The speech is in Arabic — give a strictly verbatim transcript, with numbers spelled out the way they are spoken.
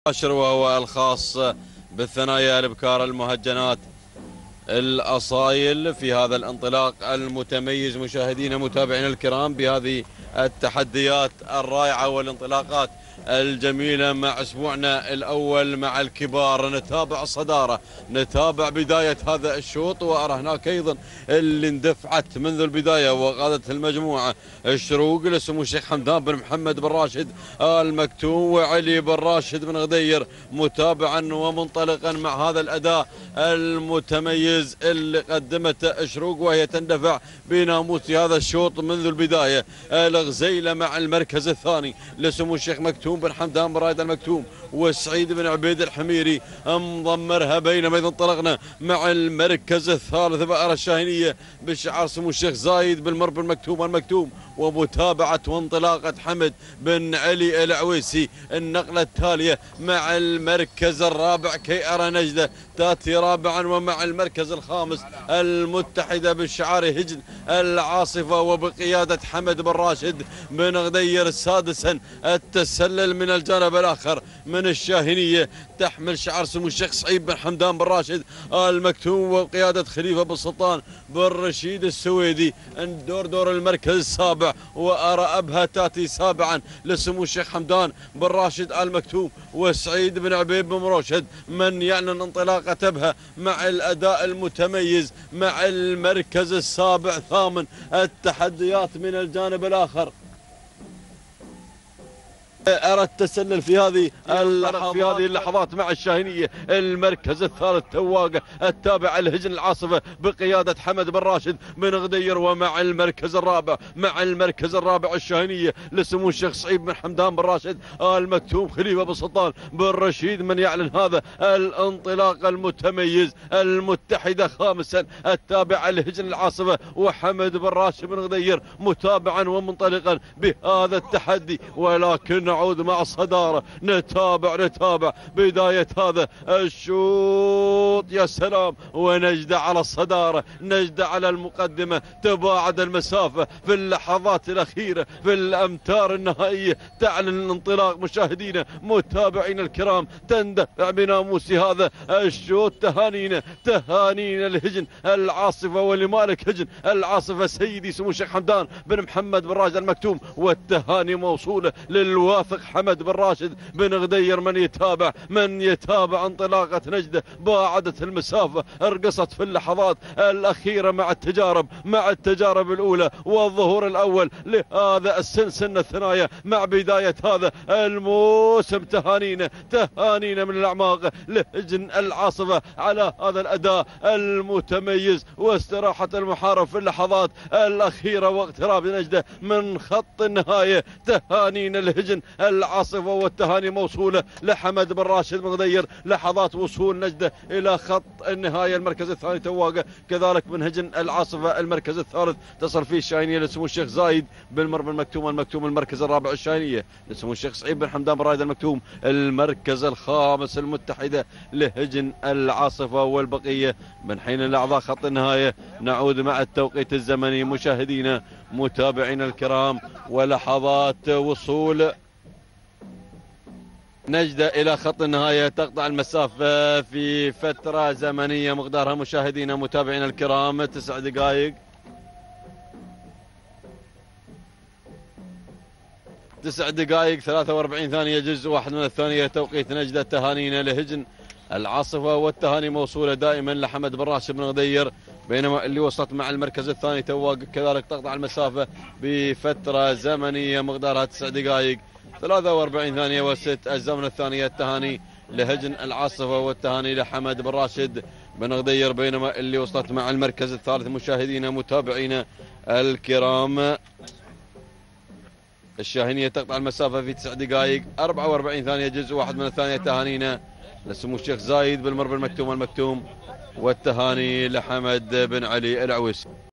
المباشر وهو الخاص بالثنايا الابكار المهجنات الاصايل في هذا الانطلاق المتميز. مشاهدينا متابعينا الكرام بهذه التحديات الرائعه والانطلاقات الجميله مع اسبوعنا الاول مع الكبار، نتابع الصداره، نتابع بدايه هذا الشوط، وارى هناك ايضا اللي اندفعت منذ البدايه وقادت المجموعه الشروق لسمو الشيخ حمدان بن محمد بن راشد ال مكتوم وعلي بن راشد بن غدير، متابعا ومنطلقا مع هذا الاداء المتميز اللي قدمته الشروق وهي تندفع بناموس هذا الشوط منذ البدايه. الغزيله مع المركز الثاني لسمو الشيخ مكتوم بن حمدان بن راشد المكتوم وسعيد بن عبيد الحميري مضمرها، بينما اذا انطلقنا مع المركز الثالث بقرة الشاهينيه بشعار سمو الشيخ زايد بن مر بن مكتوم المكتوم، ومتابعه وانطلاقه حمد بن علي العويسي. النقله التاليه مع المركز الرابع كي ارى نجده تاتي رابعا، ومع المركز الخامس المتحده بشعار هجن العاصفه وبقياده حمد بن راشد بن غدير سادسا. التسلل من الجانب الاخر من الشاهينيه تحمل شعار سمو الشيخ سعيد بن حمدان بن راشد المكتوم وقياده خليفه بن سلطان بن رشيد السويدي. دور دور المركز السابع وارى ابها تاتي سابعا لسمو الشيخ حمدان بن راشد المكتوم وسعيد بن عبيد بن مرشد، من يعلن انطلاقه ابها مع الاداء المتميز مع المركز السابع ثامن. التحديات من الجانب الاخر، أرى التسلل في هذه اللحظات في هذه اللحظات مع الشاهينيه. المركز الثالث تواقه التابع الهجن العاصفه بقياده حمد بن راشد بن غدير، ومع المركز الرابع مع المركز الرابع الشاهينيه لسمو الشيخ سعيد بن حمدان بن راشد المكتوم خليفه بن سلطان بن رشيد، من يعلن هذا الانطلاق المتميز. المتحده خامسا التابع الهجن العاصفه وحمد بن راشد بن غدير متابعا ومنطلقا بهذا التحدي، ولكن نعود مع الصدارة. نتابع نتابع بداية هذا الشوط، يا سلام، ونجدة على الصدارة، نجدة على المقدمة، تباعد المسافة في اللحظات الأخيرة في الأمتار النهائية تعلن الانطلاق. مشاهدينا متابعينا الكرام تندفع بناموس هذا الشوط. تهانينا تهانينا الهجن العاصفة ولمالك هجن العاصفة سيدي سمو الشيخ حمدان بن محمد بن راشد المكتوم، والتهاني موصولة للوافق حمد بن راشد بن غدير. من يتابع من يتابع انطلاقة نجدة، باعدت المسافة، ارقصت في اللحظات الأخيرة مع التجارب مع التجارب الأولى والظهور الأول لهذا السنسن الثنايا مع بداية هذا الموسم. تهانينا تهانينا من الأعماق لهجن العاصفة على هذا الأداء المتميز واستراحة المحارب في اللحظات الأخيرة واقتراب نجدة من خط النهاية. تهانينا الهجن العاصفة والتهاني موصولة لحمد بن راشد بن غدير. لحظات وصول نجدة إلى خط النهاية. المركز الثاني تواقع كذلك من هجن العاصفة. المركز الثالث تصل فيه الشاهينية لسمو الشيخ زايد بن مر بن مكتوم المكتوم. المركز الرابع الشاهينية لسمو الشيخ سعيد بن حمدان بن راشد المكتوم. المركز الخامس المتحدة لهجن العاصفة، والبقية من حين الأعضاء خط النهاية. نعود مع التوقيت الزمني مشاهدينا متابعينا الكرام، ولحظات وصول نجدة إلى خط النهاية تقطع المسافة في فترة زمنية مقدارها مشاهدينا متابعينا الكرام تسع دقائق تسع دقائق ثلاثة وأربعين ثانية جزء واحد من الثانية توقيت نجدة. تهانينا لهجن العاصفة والتهاني موصولة دائما لحمد بن راشد بن غدير، بينما اللي وصلت مع المركز الثاني تواقع كذلك تقطع المسافة بفترة زمنية مقدارها تسع دقائق ثلاثة وأربعين ثانية وست الزمن الثانية. التهاني لهجن العاصفة والتهاني لحمد بن راشد بن غدير، بينما اللي وصلت مع المركز الثالث مشاهدينا متابعينا الكرام الشاهينية تقطع المسافة في تسع دقائق أربعة وأربعين ثانية جزء واحد من الثانية. تهانينا لسمو الشيخ زايد بن مر بن مكتوم المكتوم، والتهاني لحمد بن علي العويسي.